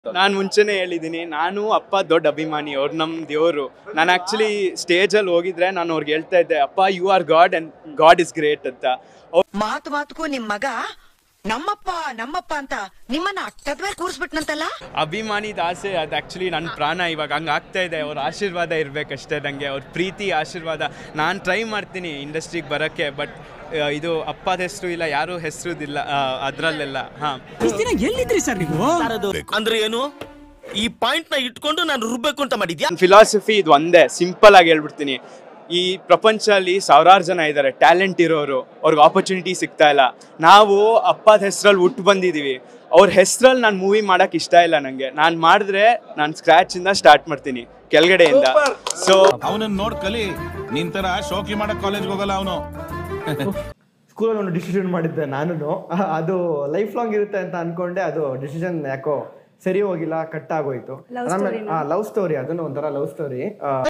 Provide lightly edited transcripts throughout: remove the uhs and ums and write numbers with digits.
ನಾನು ಮುಂಚೆನೇ ಹೇಳಿದ್ದೀನಿ, ನಾನು ಅಪ್ಪ ದೊಡ್ಡ ಅಭಿಮಾನಿ, ಅವ್ರು ನಮ್ಮ ದೇವರು. ನಾನು ಆ್ಯಕ್ಚುಲಿ ಸ್ಟೇಜಲ್ಲಿ ಹೋಗಿದ್ರೆ ನಾನು ಅವ್ರಿಗೆ ಹೇಳ್ತಾ ಇದ್ದೆ, ಅಪ್ಪ you are god and god is great ಅಂತ. ಮಾತು ನಿಮ್ಮ ಮಗ ನಮ್ಮಪ್ಪ ಅಂತ ನಿಮ್ಮನ್ನ ಅಟ್ಟದ ಮೇಲೆ ಕೂರಿಸ್ಬಿಟ್ನಂತಲ್ಲ. ಅಭಿಮಾನಿದ ಆಸೆ ಅದು ಆ್ಯಕ್ಚುಲಿ ನನ್ನ ಪ್ರಾಣ. ಇವಾಗ ಹಂಗೆ ಆಗ್ತಾ ಇದೆ. ಅವ್ರ ಆಶೀರ್ವಾದ ಇರಬೇಕಷ್ಟೇ ನನಗೆ, ಅವ್ರ ಪ್ರೀತಿ ಆಶೀರ್ವಾದ. ನಾನು ಟ್ರೈ ಮಾಡ್ತೀನಿ ಇಂಡಸ್ಟ್ರಿಗೆ ಬರೋಕ್ಕೆ, ಬಟ್ ಇದು ಅಪ್ಪದ ಹೆಸರು ಇಲ್ಲ, ಯಾರು ಹೆಸರುದಿಲ್ಲ ಅದರಲ್ಲೆಲ್ಲ. ಎಲ್ಲಿದ್ರಿ ಸರ್ ನೀವು? ಅಂದ್ರೆ ಏನು ಈ ಪಾಯಿಂಟ್ ನ ಇಟ್ಕೊಂಡು ನಾನು ರುಬ್ಬೇಕು ಅಂತ ಮಾಡಿದ್ಯಾ? ಫಿಲಾಸಫಿ ಇದು ಒಂದೇ, ಸಿಂಪಲ್ ಆಗಿ ಹೇಳ್ಬಿಡ್ತೀನಿ. ಈ ಪ್ರಪಂಚದಲ್ಲಿ ಸಾವಿರಾರು ಜನ ಇದ್ದಾರೆ ಟ್ಯಾಲೆಂಟ್ ಇರೋರು, ಅವ್ರಿಗೆ ಆಪರ್ಚುನಿಟಿ ಸಿಗ್ತಾ ಇಲ್ಲ. ನಾವು ಅಪ್ಪದ ಹೆಸರಲ್ಲಿ ಹುಟ್ಟು ಬಂದಿದ್ದೀವಿ. ಅವ್ರ ಹೆಸರಲ್ಲಿ ನಾನು ಮೂವಿ ಮಾಡೋಕೆ ಇಷ್ಟ ಇಲ್ಲ ನನಗೆ. ನಾನು ಮಾಡಿದ್ರೆ ನಾನು ಸ್ಕ್ರ್ಯಾಚಿಂದ ಸ್ಟಾರ್ಟ್ ಮಾಡ್ತೀನಿ, ಕೆಳಗಡೆಯಿಂದ. ಸೊ ಅವನನ್ನ ನೋಡ್ ಕಲಿ, ನಿನ್ ತರ ಶೋಕಿ ಮಾಡಕ್ ಕಾಲೇಜ್ಗೆ ಹೋಗಲ್ಲ ಅವನು. ಸ್ಕೂಲಲ್ಲಿ ಒಂದು ಡಿಸಿಷನ್ ಮಾಡಿದ್ದೆ ನಾನು, ಅದು ಲೈಫ್ ಲಾಂಗ್ ಇರುತ್ತೆ ಅಂತ ಅನ್ಕೊಂಡೆ. ಅದು ಡಿಸಿಷನ್ ಯಾಕೋ ಸರಿ ಹೋಗಿಲ್ಲ, ಕಟ್ ಆಗೋಯ್ತು. ಲವ್ ಸ್ಟೋರಿ, ಅದನ್ನು ಒಂಥರ ಲವ್ ಸ್ಟೋರಿ.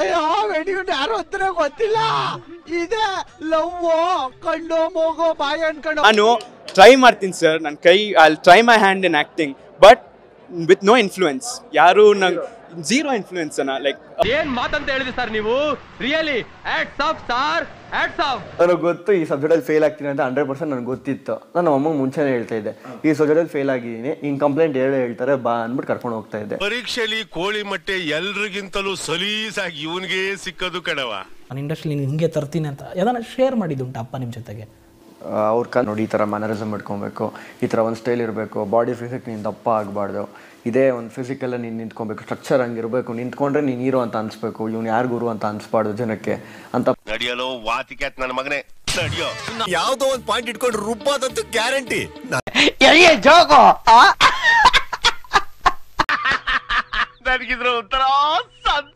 ನಾನು ಟ್ರೈ ಮಾಡ್ತೀನಿ ಸರ್, ನನ್ನ I try my hand in acting, but with no influence. ಯಾರು ನಂಗೆ ಝೀರೋ ಇನ್ಫ್ಲೂಯೆನ್ಸ್ ಅನ್ನ. ಲೈಕ್ ಏನ್ ಮಾತಂತ ಹೇಳಿದ್ರಿ ಸರ್ ನೀವು? Really hats off sir, hats off. ನನಗೆ ಗೊತ್ತು ಈ ಸಬ್ಜೆಕ್ಟಲ್ಲಿ ಫೇಲ್ ಆಗ್ತೀನಿ ಅಂತ 100% ನನಗೆ ಗೊತ್ತಿತ್ತು. ನಾನು ಅಮ್ಮಗೆ ಮುಂಚೆನೇ ಹೇಳ್ತಾ ಇದ್ದೆ, ಈ ಸಬ್ಜೆಕ್ಟಲ್ಲಿ ಫೇಲ್ ಆಗಿದ್ದೀನಿ, ಹಿಂಗೆ ಕಂಪ್ಲೇಂಟ್ ಹೇಳ್ತಾರೆ ಬಾ ಅಂದ್ಬಿಟ್ಟು ಕರ್ಕೊಂಡು ಹೋಗ್ತಾ ಇದ್ದೆ. ಪರೀಕ್ಷೆಯಲ್ಲಿ ಕೋಳಿ ಮೊಟ್ಟೆ ಎಲ್ರಿಗಿಂತಲೂ ಸಲೀಸಾಗಿ ಇವನಿಗೆ ಸಿಕ್ಕದು ಕಣವ. ನಾನು ಇಂಡಸ್ಟ್ರಿ ಹಿಂಗೆ ತರ್ತೀನಿ ಅಂತ ಯಾವ್ದಾನ ಶೇರ್ ಮಾಡಿದ್ದುಂಟ ಅಪ್ಪ ನಿಮ್ಮ ಜೊತೆಗೆ? ಅವ್ರ ನೋಡಿ ಈ ಥರ ಮ್ಯಾನರಿಸಮ್ ಇಟ್ಕೊಬೇಕು, ಈ ಥರ ಒಂದು ಸ್ಟೈಲ್ ಇರಬೇಕು, ಬಾಡಿ ಫಿಸಿಕ್ ನೀನು ದಪ್ಪ ಆಗಬಾರ್ದು, ಇದೇ ಒಂದು ಫಿಸಿಕಲ್ಲ ನೀನು ನಿಂತ್ಕೊಬೇಕು, ಸ್ಟ್ರಕ್ಚರ್ ಹಂಗಿರಬೇಕು, ನಿಂತ್ಕೊಂಡ್ರೆ ನೀನು ಹೀರೋ ಅಂತ ಅನ್ಸ್ಬೇಕು, ಇವ್ನು ಯಾರು ಗುರು ಅಂತ ಅನ್ಸ್ಬಾರ್ದು ಜನಕ್ಕೆ ಅಂತ. ನಡಿಯಲು ವಾತಿಕ್ಯಾತ್ ನನ್ನ ಮಗನೇ ನಡಿಯೋ. ಯಾವ್ದೋ ಒಂದು ಪಾಯಿಂಟ್ ಇಟ್ಕೊಂಡು ರುಬ್ಬಾದಂತೂ ಗ್ಯಾರಂಟಿ. ನನಗಿದ್ರ ಒಂಥರ